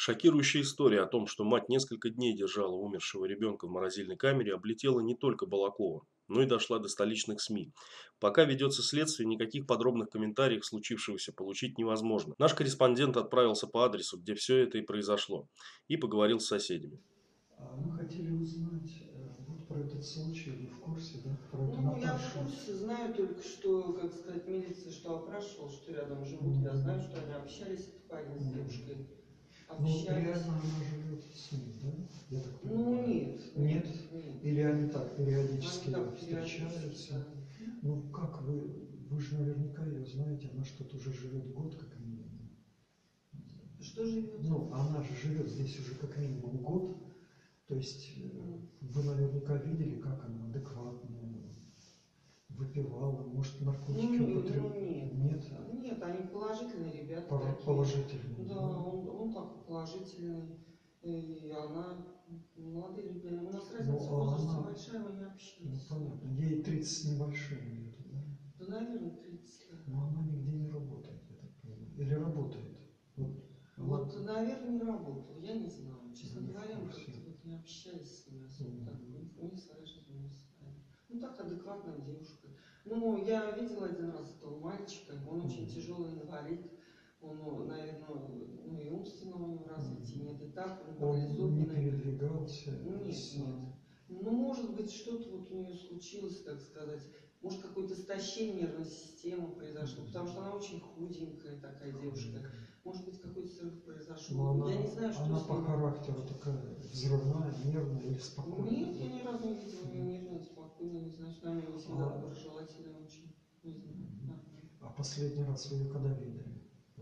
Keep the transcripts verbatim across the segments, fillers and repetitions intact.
Шокирующая история о том, что мать несколько дней держала умершего ребенка в морозильной камере, облетела не только Балаково, но и дошла до столичных СМИ. Пока ведется следствие, никаких подробных комментариев случившегося получить невозможно. Наш корреспондент отправился по адресу, где все это и произошло, и поговорил с соседями. А мы хотели узнать э, вот про этот случай, вы в курсе, да? Про эту Ну, я в Наташу. курсе, знаю только, что, как сказать, милиция, что опрашивала, что рядом живут. Я Мгм. знаю, что они общались, этот парень с Мгм. девушкой. Ну, Общались. реально она живет с ним, да? Я так Ну, понимаю. нет. Нет? Нет. Или они так периодически Они так встречаются? периодически, да. Ну, как вы, вы же наверняка ее знаете, она что-то уже живет год как минимум. Что живет? Ну, она же живет здесь уже как минимум год. То есть э, вы наверняка видели, как она адекватно выпивала, может, наркотики Ну, употребляла? ну нет. Нет? Нет, они положительные ребята. Пол- такие. Положительные. Да, он, он такой положительный. И она, молодые люди, у нас разница в Ну, а возрасте она- большая, мы не Ну, общаемся. понятно. Ей тридцать с небольшим где-то, да? Да, наверное, тридцать лет. Но она нигде не работает, я так понимаю. Или работает? Вот, она- Вот, наверное, не работал, я не знаю. Честно Не в говоря, мы курсе. как-то вот не общались с ней особо, Мгм. так, не, не своей жизнью, не своей. Ну, так, адекватная девушка. Ну, я видела один раз этого мальчика, он очень Мгм. тяжелый инвалид. Он, ну, наверное, ну и умственного у него развития нет, и так, он Он не парализованный. передвигался Нет, сам. нет. Ну, может быть, что-то вот у нее случилось, так сказать. Может, какое-то истощение нервной системы произошло, Мгм. потому что она очень худенькая такая девушка. Может быть, какой-то срыв произошел. Но она, Я не знаю, что она с по ним. характеру такая взрывная, нервная или спокойная? Нет, я ни разу не видела ее нервной, спокойной, не знаю, с нами не всегда А- доброжелательная очень. Не знаю. Да. А последний раз вы ее когда видели?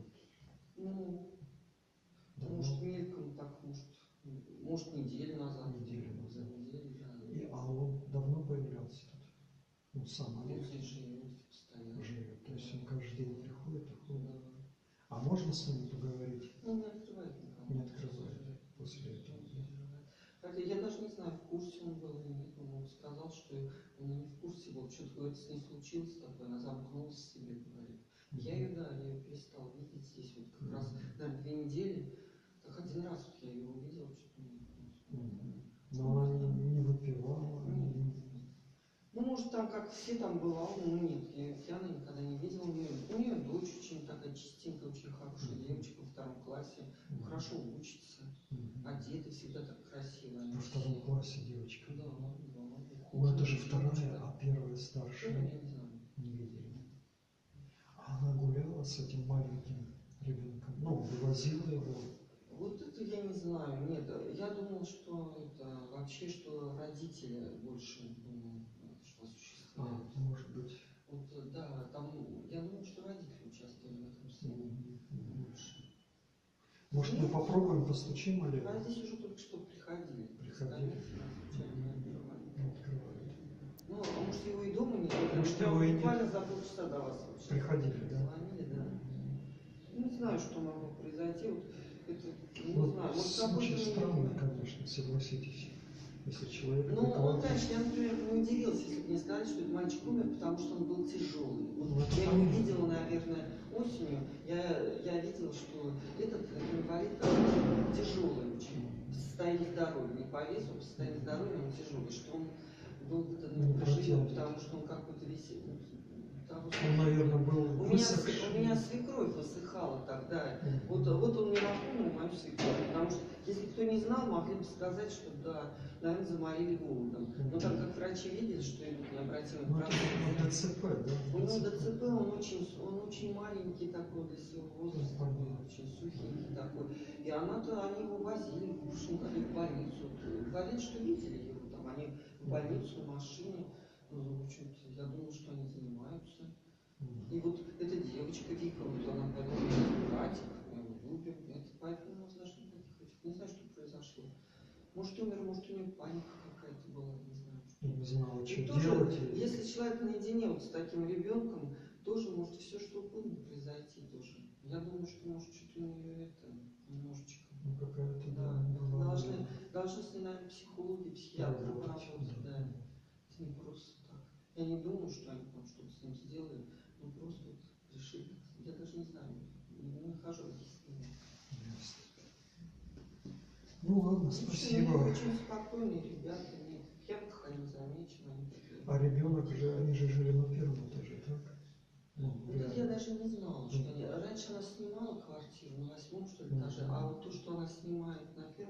Ну, Давно? может, мельком так, может, может, неделю назад. Неделю назад. За неделю, да. И, а он давно появлялся тут? Ну, сам Он Олег здесь живет постоянно. живет. То есть Да. он каждый день приходит, уходит. Да. А можно с ним поговорить? Ну, не открывает никому. Не открывает после этого. Хотя я даже не знаю, в курсе он был или нет. Он сказал, что он и не в курсе был. Что-то говорит, с ней случилось такое, она замкнулась в себе, говорит. Я ее, да, я ее перестал видеть здесь вот как раз, наверное, две недели. Так один раз вот я ее увидел, что-то не. Но она не, не выпивала? Нет. Не... Ну, может, там, как все там бывало, ну, нет, я ее пьяной никогда не видела. У нее, у нее дочь очень такая чистенькая, очень хорошая девочка во втором классе, хорошо учится, одета всегда так красиво. Во втором классе девочка? Да, да. Ну, это же вторая, а первая старшая? Я не знаю. Не видели. А она гуляла с этим маленьким ребенком? Ну, вывозила его? Вот это я не знаю. Нет, я думал, что это вообще, что родители больше, думаю, что осуществляют. А, может быть. Вот, да, там, я думаю, что родители участвовали в этом сцене больше. Может, мы попробуем, постучим, Олег? А здесь уже только что приходили. Приходили. Случайно открывали. Не открывают. Ну, а может, его и дома нет? Может, Я его и нет. буквально за полчаса до вас вообще. Приходили, да? Звонили, да. Ну, не знаю, что могло произойти. Вот это, не Вот знаю. Вот случай какой-то... странный, конечно, согласитесь. Если человек Ну, он, адекватный. конечно, я, например, не удивился, если бы мне сказали, что этот мальчик умер, потому что он был тяжелый. Вот Ну, это я его понятно. видела, наверное, осенью. Я, я видела, что этот инвалид какой-то тяжелый очень. В состоянии здоровья. Не по весу, а по состоянию здоровья он тяжелый. Что он долго-то Не не проживет, протянет. потому что он какой-то висит. Потому что... Он, наверное, был У меня, высохший. у меня свекровь высыхала тогда. Мгм. Вот, вот он мне напомнил мою свекровь. Потому что, если кто не знал, могли бы сказать, что да, наверное, заморили голодом. Но так как врачи видели, что идут необратимые Ну, это процессы. ДЦП, да? У него ДЦП, он очень, он очень маленький такой для своего возраста, Понятно. очень сухенький такой. И она-то, они его возили в Пушинкове в больницу. Говорит, что видели его там, они в больницу, в машине. Ну, в общем-то, я думаю, что они занимаются. И вот эта девочка Вика, вот она подумала, братик, мы его любим. Это поэтому у нас даже никаких этих, не знаю, что произошло. Может, умер, может, у него паника какая-то была, не знаю. И не знала, что И тоже, делать. если человек наедине вот с таким ребенком, тоже может все что угодно произойти тоже. Я думаю, что может что-то у нее это немножечко. Ну, какая-то, Да, да, была, должны, наверное, должны с ней, наверное, психологи, психиатры работать, поработать, да. да. С ним просто так. Я не думаю, что они там что-то с ним сделали, но просто вот решили. Я даже не знаю, не нахожу объяснения. Ясно. Ну ладно, В общем, спасибо. они очень спокойные ребята, никаких явных они замечен, они такие. А ребенок же, они же жили на первом этаже, так? Ну, Вот это я реально. даже не знала, что они... Раньше она снимала квартиру на восьмом, что ли, этаже, Мгм. а вот то, что она снимает на первом,